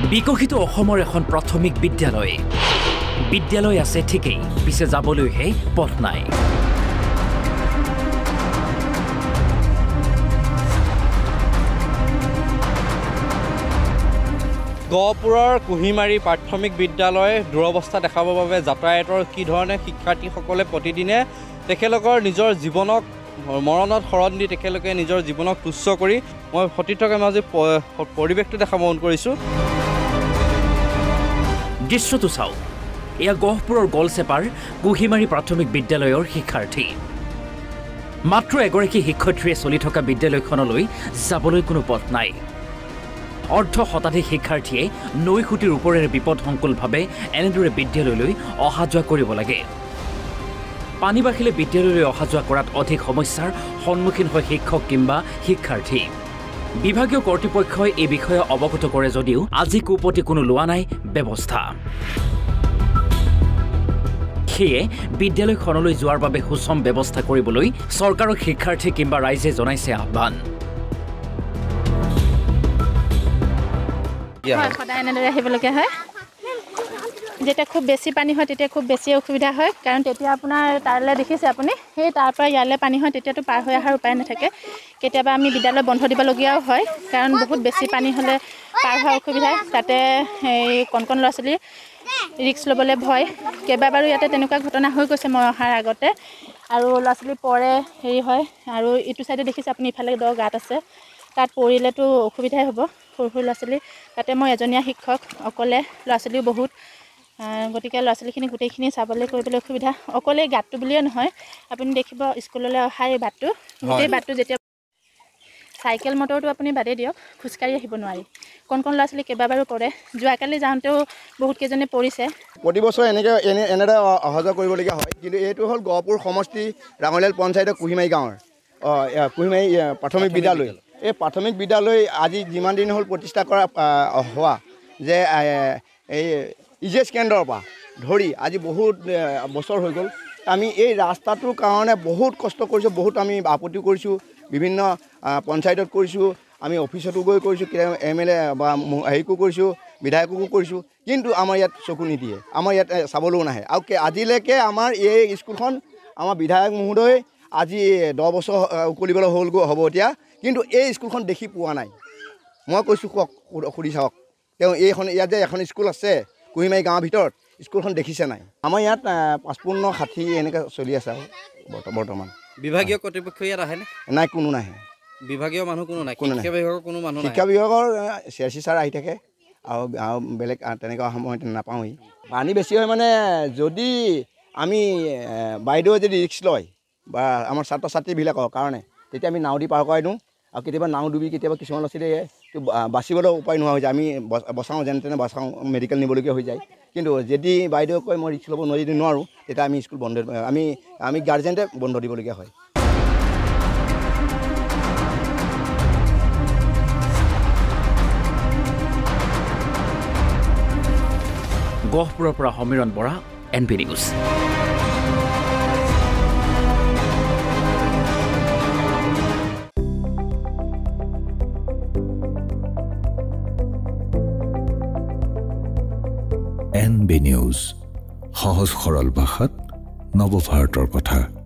বিকশিত অসমৰ এখন প্ৰাথমিক বিদ্যালয় আছে ঠিকই পিছে যাবলৈহে পথ নাই গহপুৰৰ কুহিমাৰী প্ৰাথমিক বিদ্যালয় দুৰৱস্থা দেখাবৰ বাবে যাতায়াতৰ কি ধৰণে শিক্ষাৰ্থীসকলে প্ৰতিদিনে তেখেতলোকৰ নিজৰ জীৱনক মৰণত শৰণ দি তেখেতলোকে নিজৰ জীৱনক তুচ্ছ কৰি মই সতীৰ্থকে মাজে পৰিৱেশটো দেখাব মন কৰিছোঁ দৃশ্যটো চাওক এয়া গহপুৰৰ গলচেপাৰ কুহিমাৰী প্ৰাথমিক বিদ্যালয়ৰ শিক্ষাৰ্থী মাত্ৰ এগৰাকী শিক্ষয়িত্ৰীয়ে চলি থকা বিদ্যালয়খনলৈ যাবলৈ কোনো পথ নাই অৰ্ধ শতাধিক শিক্ষাৰ্থীয়ে নৈ খুঁটিৰ ওপৰেৰে বিপদসংকুলভাৱে এনেদৰে বিদ্যালয়লৈ অহা যোৱা কৰিব লাগে পানী বাঢ়িলে বিদ্যালয়লৈ অহা যোৱা কৰাত অধিক সমস্যাৰ সন্মুখীন হয় শিক্ষক কিংবা শিক্ষাৰ্থী বিভাগীয় কৰ্তৃপক্ষই এই বিষয়ে অৱগত কৰে যদিও আজি কোপতি কোনো লোৱা নাই ব্যৱস্থা সেয়ে বিদ্যালয়খনলৈ যোৱাৰ বাবে সুচম ব্যৱস্থা কৰিবলৈ চৰকাৰক শিক্ষাৰ্থী কিংবা ৰাইজে জনাইছে আহ্বান সদায় এনেদৰে আহিবলগীয়া হয় যেতিয়া খুব বেছি পানী হয় তেতিয়া খুব বেছি অসুবিধা হয় কাৰণ তেতিয়া আপোনাৰ তালৈ দেখিছে আপুনি সেই তাৰ পৰা ইয়ালৈ পানী হয় তেতিয়াতো পাৰ হৈ অহাৰ উপায় নাথাকে কেতিয়াবা আমি বিদ্যালয় বন্ধ দিবলগীয়াও হয় কাৰণ বহুত বেছি পানী হ'লে পাৰ হোৱা অসুবিধা তাতে এই কণ ল'ৰা ছোৱালী ৰিক্স ল'বলৈ ভয় কেইবাবাৰো ইয়াতে তেনেকুৱা ঘটনা হৈ গৈছে মই অহাৰ আগতে আৰু ল'ৰা ছোৱালী পৰে হেৰি হয় আৰু ইটো চাইডে দেখিছে আপুনি ইফালে দ গাঁত আছে তাত পৰিলেতো অসুবিধাই হ'ব সৰু ল'ৰা ছোৱালী তাতে মই এজনীয়া শিক্ষক অকলে ল'ৰা ছোৱালীও বহুত গতিকে ল'ৰা ছোৱালীখিনি গোটেইখিনি চাবলৈ কৰিবলৈ অসুবিধা অকলে গাঁতটো বুলিয়ে নহয় আপুনি দেখিব স্কুললৈ অহা এই বাটটো গোটেই বাটটো যেতিয়া চাইকেল মটৰটো আপুনি বাদেই দিয়ক খোজকাঢ়ি আহিব নোৱাৰি কণ ল'ৰা ছোৱালী কেইবাবাৰো পৰে যোৱাকালি যাওঁতেও বহুত কেইজনে পৰিছে প্ৰতি বছৰ এনেদৰে অহা যোৱা কৰিবলগীয়া হয় কিন্তু এইটো হ'ল গহপুৰ সমষ্টি ৰাঙলীয়াল পঞ্চায়তৰ কুহিমাৰী গাঁৱৰ কুহিমাৰী প্ৰাথমিক বিদ্যালয় এই প্ৰাথমিক বিদ্যালয় আজি যিমান দিন হ'ল প্ৰতিষ্ঠা কৰা হোৱা যে এই ইজেছ কেন্দ্ৰৰ পৰা ধৰি আজি বহুত বছৰ হৈ গ'ল আমি এই ৰাস্তাটোৰ কাৰণে বহুত কষ্ট কৰিছোঁ বহুত আমি আপত্তি কৰিছোঁ বিভিন্ন পঞ্চায়তত কৰিছোঁ আমি অফিচতো গৈ কৰিছোঁ MLA বা হেৰিকো কৰিছোঁ বিধায়ককো কৰিছোঁ কিন্তু আমাৰ ইয়াত চকু নিদিয়ে আমাৰ ইয়াত চাবলৈও নাহে আৰু আজিলৈকে আমাৰ এই স্কুলখন আমাৰ বিধায়ক মহোদয় আজি 10 বছৰ উকলিবলৈ হ'ব এতিয়া কিন্তু এই স্কুলখন দেখি পোৱা নাই মই কৈছোঁ কওক সুধি চাওক তেওঁ ইয়াত যে এখন স্কুল আছে কুহিমাৰী গাঁৱৰ ভিতৰত স্কুলখন দেখিছে নাই আমাৰ ইয়াত 55 60 এনেকৈ চলি আছে আৰু বৰ্তমান বিভাগীয় কৰ্তৃপক্ষ ইয়াত আহেনে নাই কোনো নাহে বিভাগীয় মানুহ কোনো নাই শিক্ষা বিভাগৰ কোনো মানুহ নাই শিক্ষা বিভাগৰ CRC ছাৰ আহি থাকে আৰু বেলেগ তেনেকুৱা সময়ত নাপাওঁহি পানী বেছি হয় মানে যদি আমি বাইদেৱে যদি ৰিক্স লয় বা আমাৰ ছাত্ৰ ছাত্ৰীবিলাকৰ কাৰণে তেতিয়া আমি নাও দি পাৰ কৰাই দিওঁ আৰু কেতিয়াবা নাও ডুবি কেতিয়াবা কিছুমান ল'ৰা ছোৱালীয়ে বাচিবলৈ উপায় নোহোৱা হৈ যায় আমি বচাওঁ যেনে তেনে বচাওঁ মেডিকেল নিবলগীয়া হৈ যায় কিন্তু যদি বাইদেৱে কয় মই ৰিক্স ল'ব নোৱাৰোঁ তেতিয়া আমি স্কুল বন্ধ আমি গাৰ্জেণ্টে বন্ধ দিবলগীয়া হয় গহপুৰৰ পৰা Samiran Bora NB news NB news সহজ সৰল ভাষাত নৱভাৰতৰ কথা